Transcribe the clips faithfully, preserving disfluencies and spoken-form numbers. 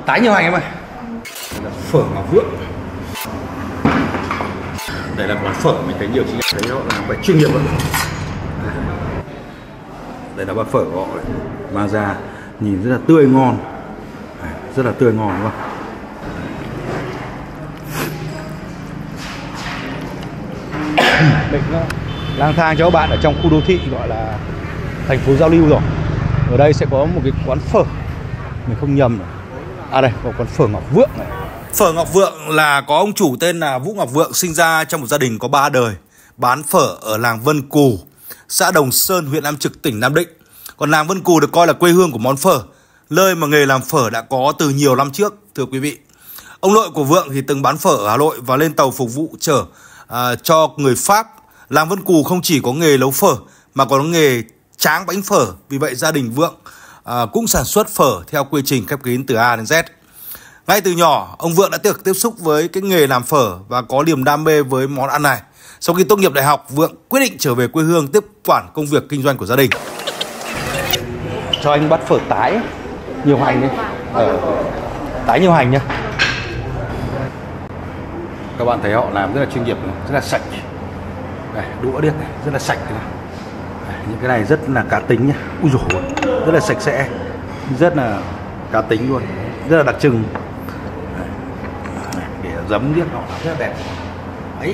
tái nhiều hành em ơi. Đây là phở Ngọc Vượng. Đây là quán phở mình thấy nhiều chị em thấy họ làm phải chuyên nghiệp lắm. Đây là bát phở của họ đấy. Mà ra nhìn rất là tươi ngon, rất là tươi ngon đúng không? Mình lang thang cho các bạn ở trong khu đô thị gọi là thành phố giao lưu rồi. Ở đây sẽ có một cái quán phở, mình không nhầm này. À đây, có quán phở Ngọc Vượng này. Phở Ngọc Vượng là có ông chủ tên là Vũ Ngọc Vượng, sinh ra trong một gia đình có ba đời, bán phở ở làng Vân Cù, xã Đồng Sơn, huyện Nam Trực, tỉnh Nam Định. Còn làng Vân Cù được coi là quê hương của món phở, nơi mà nghề làm phở đã có từ nhiều năm trước, thưa quý vị. Ông nội của Vượng thì từng bán phở ở Hà Nội và lên tàu phục vụ chở à, cho người Pháp. Làng Vân Cù không chỉ có nghề nấu phở mà còn có nghề tráng bánh phở. Vì vậy gia đình Vượng à, cũng sản xuất phở theo quy trình khép kín từ A đến Z. Ngay từ nhỏ, ông Vượng đã được tiếp xúc với cái nghề làm phở và có niềm đam mê với món ăn này. Sau khi tốt nghiệp đại học, Vượng quyết định trở về quê hương tiếp quản công việc kinh doanh của gia đình. Cho anh bát phở tái nhiều hành đi. Ờ, tái nhiều hành nhá. Các bạn thấy họ làm rất là chuyên nghiệp, rất là sạch. Đây, đũa điếc này, rất là sạch này. Đây, những cái này rất là cá tính nhá. Ui dồi ôi, rất là sạch sẽ, rất là cá tính luôn, rất là đặc trưng. Để giấm điếc họ rất là đẹp. Ấy,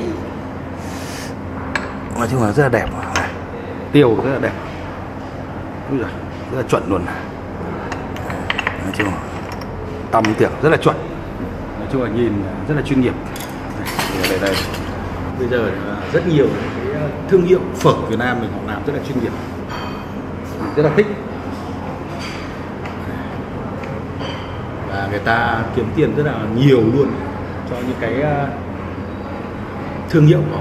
nói chung là rất là đẹp. Đây, tiêu rất là đẹp. Ui giời, rất là chuẩn luôn. Nói chung là tăm tiệc rất là chuẩn. Nói chung là nhìn rất là chuyên nghiệp. Đây, đây, đây. Bây giờ rất nhiều cái thương hiệu phở Việt Nam mình họ làm rất là chuyên nghiệp, rất là thích, và người ta kiếm tiền rất là nhiều luôn cho những cái thương hiệu của họ.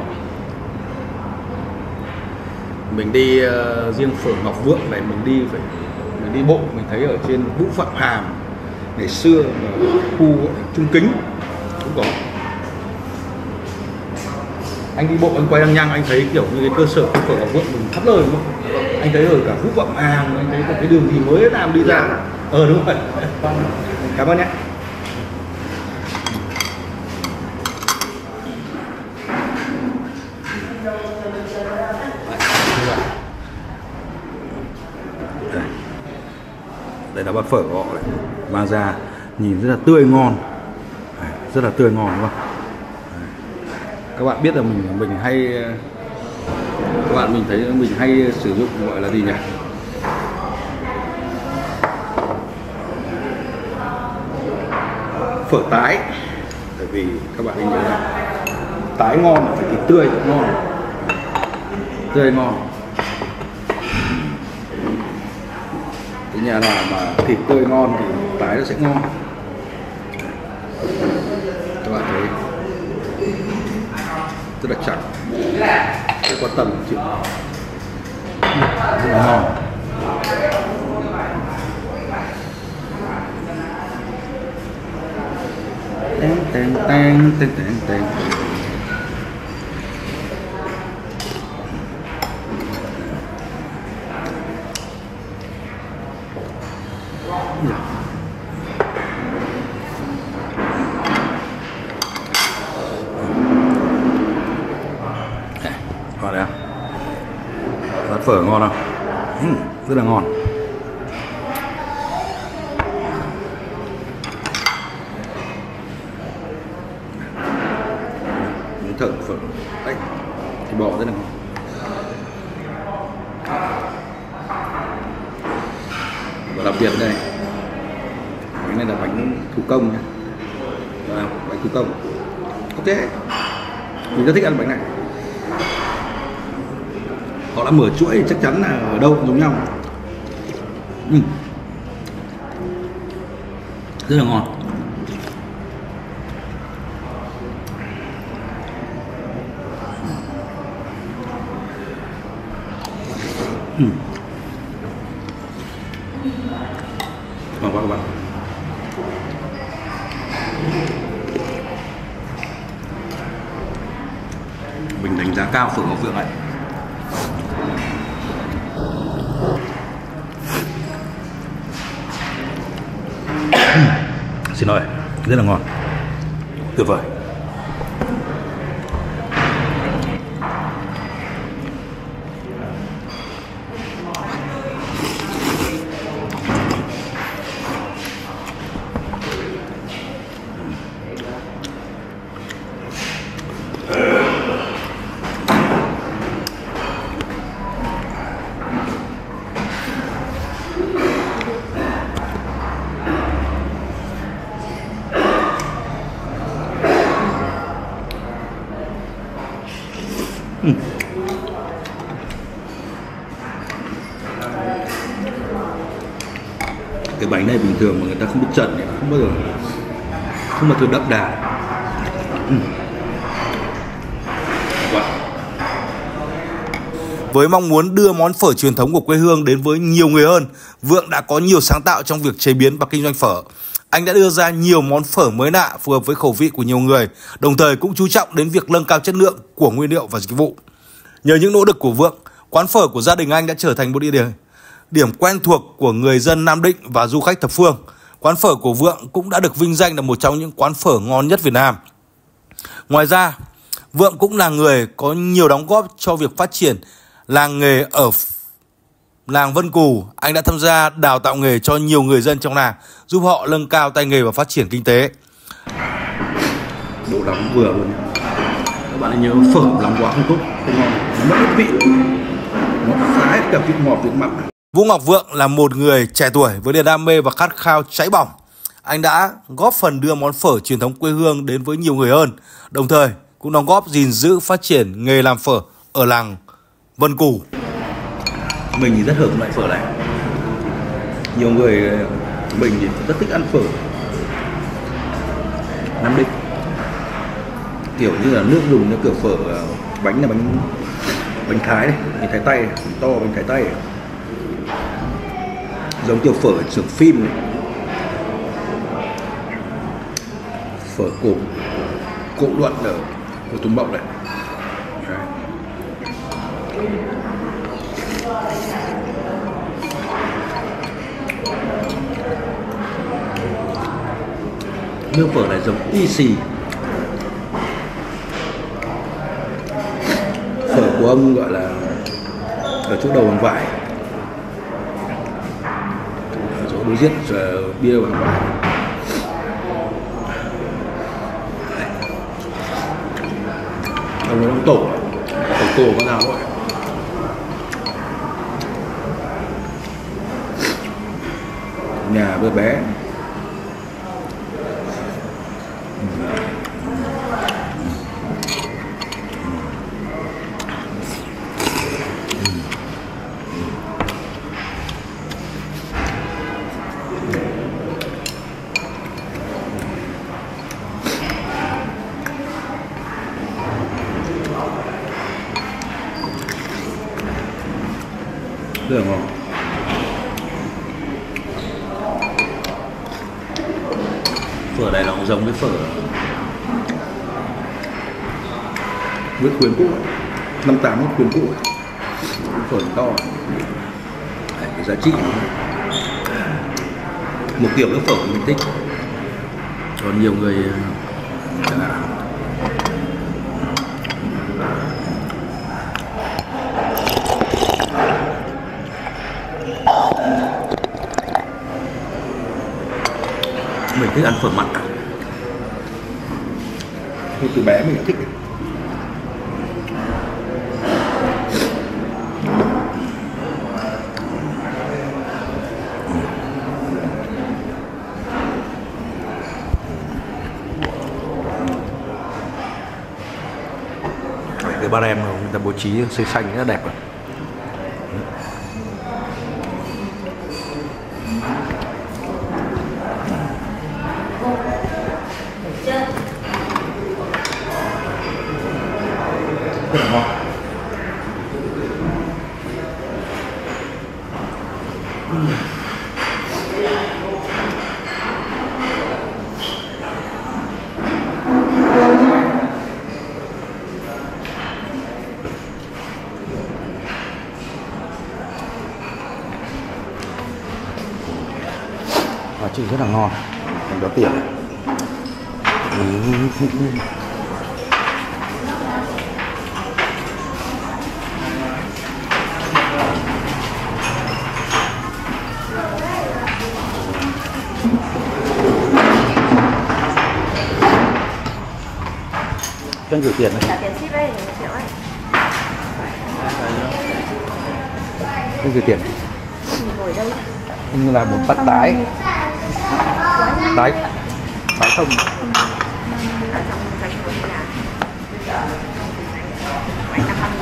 Mình đi uh, riêng phở Ngọc Vượng này mình đi phải mình đi bộ mình thấy ở trên Vũ Phạm Hàm ngày xưa ở khu Trung Kính cũng có. Anh đi bộ anh quay lăng nhăng anh thấy kiểu như cái cơ sở của phở Ngọc Vượng mình khắp nơi đúng không? Anh thấy ở cả Vũ Phạm Hàm, anh thấy cả cái đường gì mới làm đi ra. Ờ đúng rồi. Cảm ơn nhé. Đây là bát phở của họ đấy. Mang ra nhìn rất là tươi ngon, rất là tươi ngon đúng không? Các bạn biết là mình mình hay các bạn mình thấy mình hay sử dụng gọi là gì nhỉ? Phở tái. Bởi vì các bạn nên nhớ là tái ngon là phải thịt tươi ngon, tươi ngon. Cái nhà nào mà thịt tươi ngon thì tái nó sẽ ngon. Các bạn thấy rất là chắc, rất quan tâm chuyện rất là ngon. Teng teng teng teng teng teng. Vào đây bát phở ngon không? Ừ, rất là ngon. Miếng thợ phở đấy, thịt bò rất là ngon. Và đặc biệt đây, bánh này là bánh thủ công nhé. À, bánh thủ công. Ok, mình rất thích ăn bánh này. Họ đã mở chuỗi chắc chắn là ở đâu cũng giống nhau. Ừ. Rất là ngon. Ừ. Ngon quá các bạn. Mình đánh giá cao phở Ngọc Vượng này. Xin lỗi, rất là ngon, tuyệt vời. Ừ. Cái bánh này bình thường mà người ta không biết trần ấy, không bao giờ không bao giờ đậm đà. Ừ. Với mong muốn đưa món phở truyền thống của quê hương đến với nhiều người hơn, Vượng đã có nhiều sáng tạo trong việc chế biến và kinh doanh phở. Anh đã đưa ra nhiều món phở mới lạ phù hợp với khẩu vị của nhiều người, đồng thời cũng chú trọng đến việc nâng cao chất lượng của nguyên liệu và dịch vụ. Nhờ những nỗ lực của Vượng, quán phở của gia đình anh đã trở thành một địa điểm, điểm quen thuộc của người dân Nam Định và du khách thập phương. Quán phở của Vượng cũng đã được vinh danh là một trong những quán phở ngon nhất Việt Nam. Ngoài ra, Vượng cũng là người có nhiều đóng góp cho việc phát triển làng nghề ở làng Vân Cù. Anh đã tham gia đào tạo nghề cho nhiều người dân trong làng, giúp họ nâng cao tay nghề và phát triển kinh tế. Độ đóng vừa luôn. Các bạn hãy nhớ phở đóng quá không tốt, không ngon, nó mất hết vị, nó phá hết cả vị ngọt vị mặn. Vũ Ngọc Vượng là một người trẻ tuổi với niềm đam mê và khát khao cháy bỏng. Anh đã góp phần đưa món phở truyền thống quê hương đến với nhiều người hơn, đồng thời cũng đóng góp gìn giữ phát triển nghề làm phở ở làng Vân Cù. Mình thì rất hợp loại phở này. Nhiều người mình thì rất thích ăn phở Nam Định, kiểu như là nước dùng như kiểu phở, bánh là bánh bánh thái này, bánh thái tay, bánh to bánh thái tay, giống kiểu phở ở xưởng phim này, phở cổ cổ luận ở của Tùng Mậu này. Đấy. Nước phở này giống y xì phở của ông, gọi là ở chỗ đầu bằng vải, ở chỗ đối diện bia bằng vải. Ông ấy ông tổ tổ cổ con nào vậy? Nhà vừa bé. Rất là ngon. Phở này nó cũng giống với phở Nguyễn Khuyến cũ, năm tám Nguyễn Khuyến cũ, phở to. Cái giá trị một kiểu nước phở mình thích, còn nhiều người chẳng hạn. Mình thích ăn phở mặn. Thôi từ bé mình đã thích. Cái bar em người ta bố trí xanh xanh rất đẹp rồi. Rất là ngon. Và chị rất là ngon. có tiền. Anh gửi tiền này. Trả tiền ship đây, một triệu ấy. Anh gửi tiền. Ngồi đây. Anh là một bát tái. Tái. Tái không. Ở trong danh của nhà. bảy trăm năm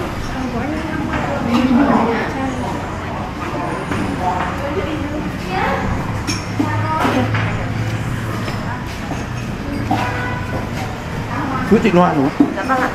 Nguyễn Thị Loan đúng không? Dạ vâng ạ.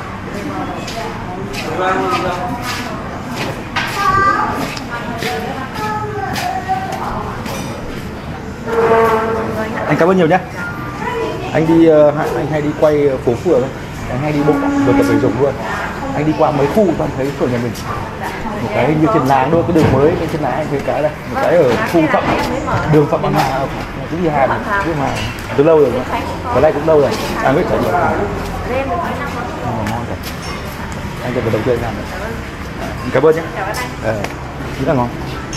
Anh cảm ơn nhiều nhé. Anh đi uh, anh hay đi quay phố phường ấy. Anh hay đi bộ rồi tập thể dục luôn. Anh đi qua mấy khu toàn thấy phường nhà mình. Một cái như trên làng thôi, cái đường mới cái trên làng anh thấy cái đây, một cái ở khu Phạm đường Phạm Văn Hà, cũng như Hà, chứ mà từ lâu rồi. Cái này cũng lâu rồi. Anh biết trải nghiệm. Ngon rồi. Anh cần đầu tiên làm. Cảm ơn nhé. Ờ, rất là ngon.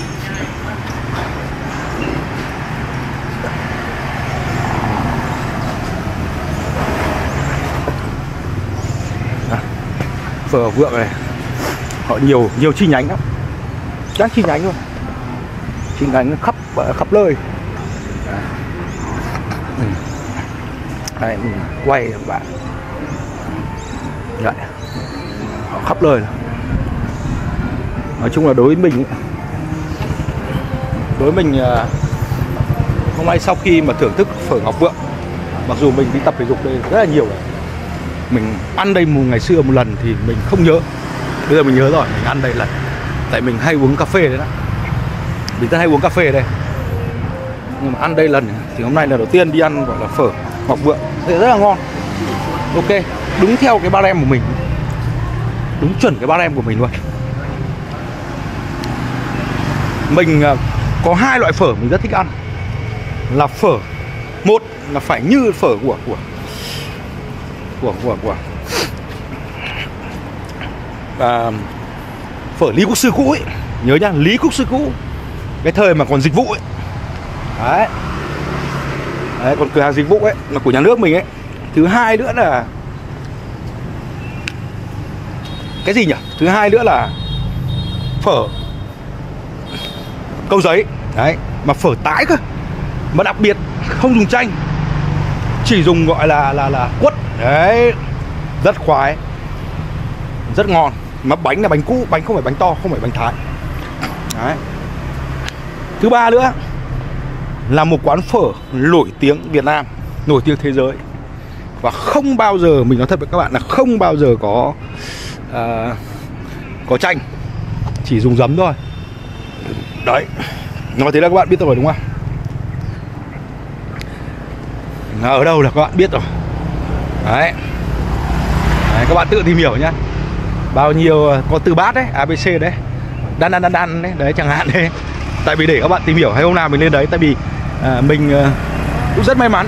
Phở ở Vượng này họ nhiều nhiều chi nhánh lắm, các chi nhánh luôn, chi nhánh khắp khắp nơi. Đây mình quay các bạn, vậy họ khắp nơi. Nói chung là đối với mình, đối với mình hôm nay sau khi mà thưởng thức phở Ngọc Vượng, mặc dù mình đi tập thể dục đây rất là nhiều rồi, mình ăn đây một ngày xưa một lần thì mình không nhớ. Bây giờ mình nhớ rồi, mình ăn đây lần. Tại mình hay uống cà phê đấy đó. Mình rất hay uống cà phê đây. Nhưng mà ăn đây lần thì hôm nay là đầu tiên đi ăn gọi là phở Ngọc Vượng. Thì rất là ngon. Ok, đúng theo cái ba rem của mình. Đúng chuẩn cái ba rem của mình luôn. Mình có hai loại phở mình rất thích ăn. Là phở, một là phải như phở của của của của của à, phở Lý Quốc Sư cũ ấy, nhớ nhá, Lý Quốc Sư cũ, cái thời mà còn dịch vụ ấy. Đấy. Đấy, còn cửa hàng dịch vụ ấy là của nhà nước mình ấy. Thứ hai nữa là cái gì nhỉ? Thứ hai nữa là phở Câu Giấy. Đấy, mà phở tái cơ. Mà đặc biệt không dùng chanh, chỉ dùng gọi là là là quất. Đấy, rất khoái, rất ngon. Mà bánh là bánh cũ, bánh không phải bánh to, không phải bánh Thái. Đấy. Thứ ba nữa là một quán phở nổi tiếng Việt Nam, nổi tiếng thế giới. Và không bao giờ, mình nói thật với các bạn là không bao giờ có uh, có chanh, chỉ dùng giấm thôi. Đấy, nói thế là các bạn biết rồi đúng không? Ở đâu là các bạn biết rồi. Đấy. Đấy, các bạn tự tìm hiểu nhá. Bao nhiêu có từ bát đấy, a bê xê đấy, đan đan đan đan đấy, đấy chẳng hạn đấy. Tại vì để các bạn tìm hiểu, hay hôm nào mình lên đấy, tại vì à, mình à, cũng rất may mắn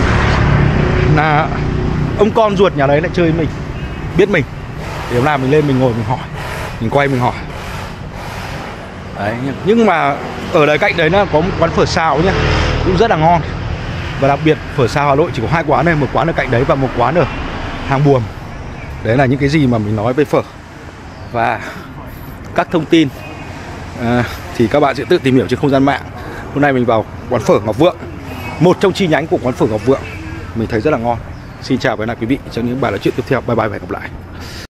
là ông con ruột nhà đấy lại chơi với mình, biết mình. Thì hôm nào mình lên mình ngồi mình hỏi, mình quay mình hỏi. Đấy, nhưng mà ở đấy cạnh đấy nó có một quán phở xào nhá, cũng rất là ngon. Và đặc biệt phở xào Hà Nội chỉ có hai quán này, một quán ở cạnh đấy và một quán ở Hàng Buồm. Đấy là những cái gì mà mình nói về phở. Và các thông tin à, thì các bạn sẽ tự tìm hiểu trên không gian mạng. Hôm nay mình vào quán phở Ngọc Vượng, một trong chi nhánh của quán phở Ngọc Vượng. Mình thấy rất là ngon. Xin chào và hẹn gặp lại quý vị trong những bài nói chuyện tiếp theo. Bye bye và hẹn gặp lại.